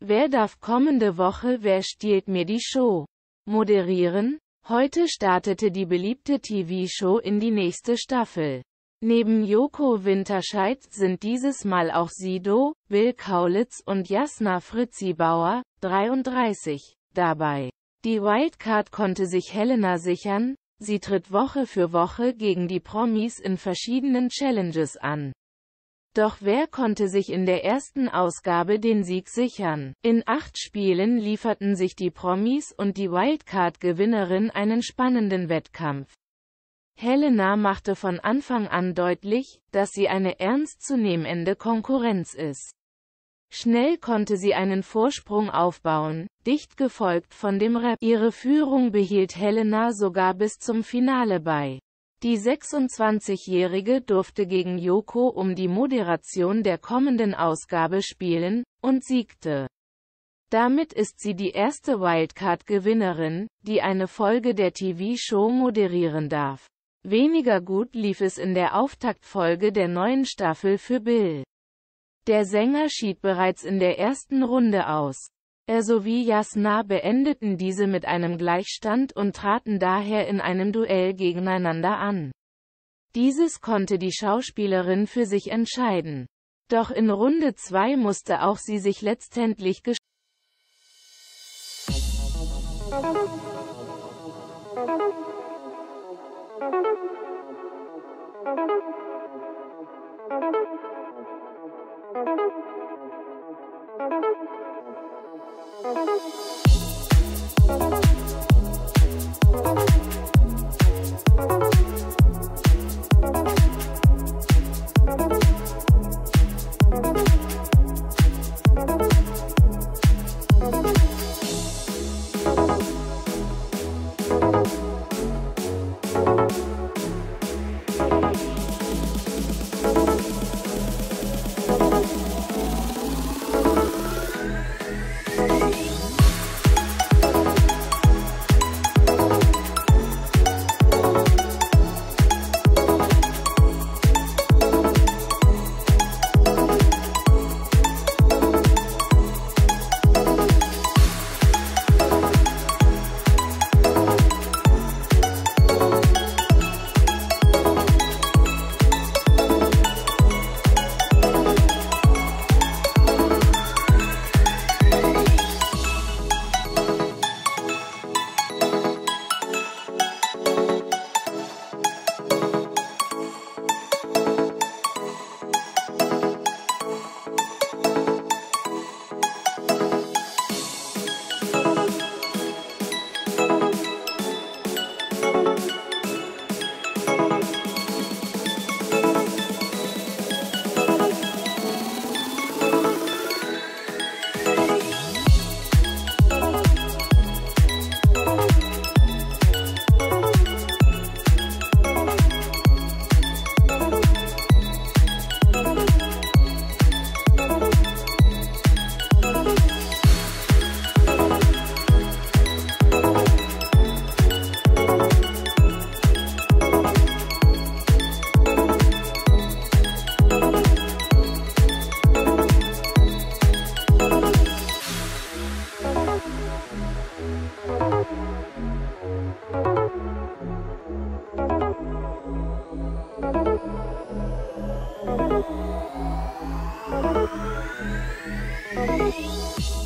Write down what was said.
Wer darf kommende Woche Wer stiehlt mir die Show moderieren? Heute startete die beliebte TV-Show in die nächste Staffel. Neben Joko Winterscheid sind dieses Mal auch Sido, Bill Kaulitz und Jasna Fritzi Bauer, 33, dabei. Die Wildcard konnte sich Helena sichern, sie tritt Woche für Woche gegen die Promis in verschiedenen Challenges an. Doch wer konnte sich in der ersten Ausgabe den Sieg sichern? In 8 Spielen lieferten sich die Promis und die Wildcard-Gewinnerin einen spannenden Wettkampf. Helena machte von Anfang an deutlich, dass sie eine ernstzunehmende Konkurrenz ist. Schnell konnte sie einen Vorsprung aufbauen, dicht gefolgt von dem Rap. Ihre Führung behielt Helena sogar bis zum Finale bei. Die 26-Jährige durfte gegen Joko um die Moderation der kommenden Ausgabe spielen, und siegte. Damit ist sie die erste Wildcard-Gewinnerin, die eine Folge der TV-Show moderieren darf. Weniger gut lief es in der Auftaktfolge der neuen Staffel für Bill. Der Sänger schied bereits in der ersten Runde aus. Er sowie Jasna beendeten diese mit einem Gleichstand und traten daher in einem Duell gegeneinander an. Dieses konnte die Schauspielerin für sich entscheiden. Doch in Runde 2 musste auch sie sich letztendlich Musik